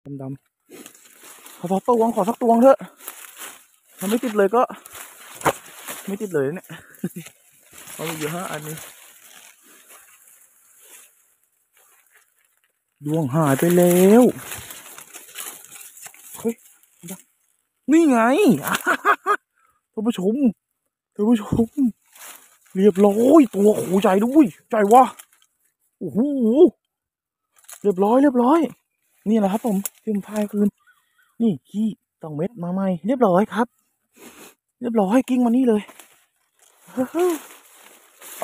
ดำๆขอสักตวงเถอะถ้าไม่ติดเลยก็ไม่ติดเลยเนี่ยเอาอยู่5 อันนี้ดวงหายไปแล้วเฮ้ยนี่ไงท่านผู้ชมเรียบร้อยตัวโขใหญ่ด้วยใหญ่วะโอ้โหเรียบร้อยนี่แหละครับผมที่ผมพายคืนนี่ขี้2 เม็ดมาใหม่เรียบร้อยครับเรียบร้อยกิ้งมานี่เลย